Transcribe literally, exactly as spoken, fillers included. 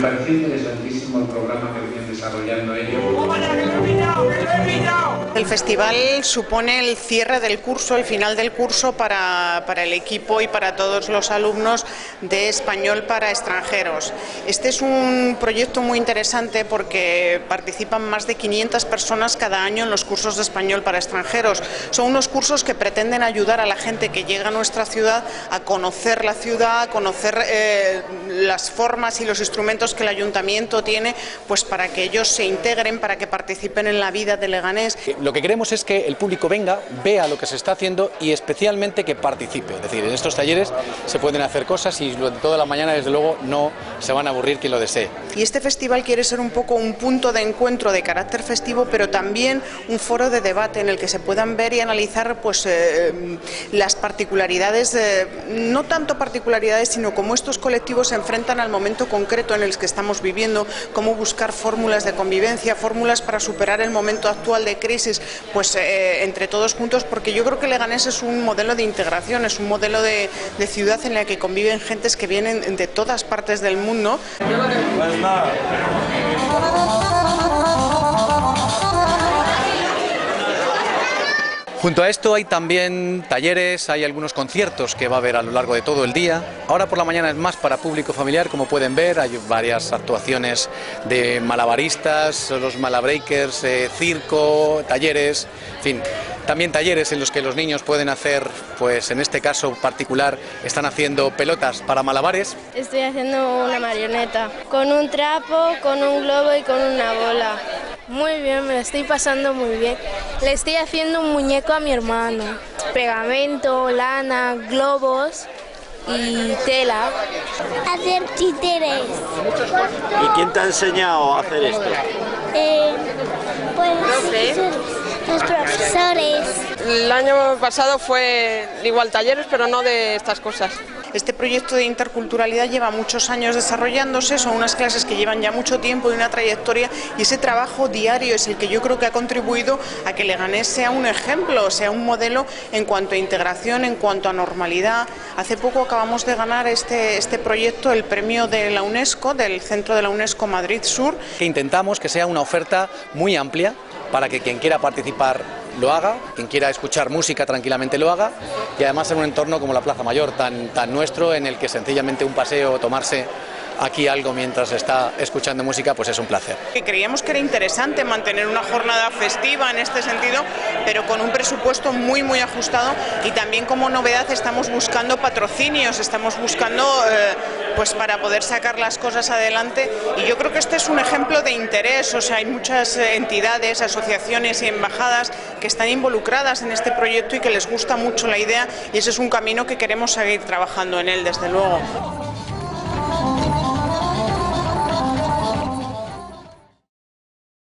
pareció interesantísimo el programa que venían desarrollando ellos. El festival supone el cierre del curso, el final del curso para, para el equipo y para todos los alumnos de Español para Extranjeros. Este es un proyecto muy interesante porque participan más de quinientas personas cada año en los cursos de Español para Extranjeros. Son unos cursos que pretenden ayudar a la gente que llega a nuestra ciudad a conocer la ciudad, a conocer eh, las formas y los instrumentos que el ayuntamiento tiene, pues para que ellos se integren, para que participen en la vida de Leganés. Lo que queremos es que el público venga, vea lo que se está haciendo y especialmente que participe. Es decir, en estos talleres se pueden hacer cosas y durante toda la mañana, desde luego, no se van a aburrir quien lo desee. Y este festival quiere ser un poco un punto de encuentro de carácter festivo, pero también un foro de debate en el que se puedan ver y analizar pues eh, las particularidades, eh, no tanto particularidades, sino cómo estos colectivos se enfrentan al momento concreto en el que estamos viviendo, cómo buscar fórmulas de convivencia, fórmulas para superar el momento actual de crisis, pues eh, entre todos juntos, porque yo creo que Leganés es un modelo de integración, es un modelo de, de ciudad en la que conviven gentes que vienen de todas partes del mundo. Pues nada. Junto a esto hay también talleres, hay algunos conciertos que va a haber a lo largo de todo el día. Ahora por la mañana es más para público familiar, como pueden ver, hay varias actuaciones de malabaristas, los malabreakers, eh, circo, talleres, en fin. También talleres en los que los niños pueden hacer, pues en este caso particular, están haciendo pelotas para malabares. Estoy haciendo una marioneta, con un trapo, con un globo y con una bola. Muy bien, me lo estoy pasando muy bien. Le estoy haciendo un muñeco a mi hermano. Pegamento, lana, globos y tela. Hacer títeres. ¿Y quién te ha enseñado a hacer esto? Eh, pues los profesores. El año pasado fue igual talleres, pero no de estas cosas. Este proyecto de interculturalidad lleva muchos años desarrollándose, son unas clases que llevan ya mucho tiempo y una trayectoria, y ese trabajo diario es el que yo creo que ha contribuido a que Leganés sea un ejemplo, sea un modelo en cuanto a integración, en cuanto a normalidad. Hace poco acabamos de ganar este, este proyecto el premio de la UNESCO, del Centro de la UNESCO Madrid Sur. Que intentamos que sea una oferta muy amplia para que quien quiera participar lo haga, quien quiera escuchar música tranquilamente lo haga, y además en un entorno como la Plaza Mayor, tan, tan nuestro, en el que sencillamente un paseo o tomarse aquí algo mientras está escuchando música, pues es un placer. Creíamos que era interesante mantener una jornada festiva en este sentido, pero con un presupuesto muy muy ajustado, y también como novedad estamos buscando patrocinios, estamos buscando eh, pues para poder sacar las cosas adelante, y yo creo que este es un ejemplo de interés. O sea, hay muchas entidades, asociaciones y embajadas que están involucradas en este proyecto y que les gusta mucho la idea, y ese es un camino que queremos seguir trabajando en él, desde luego.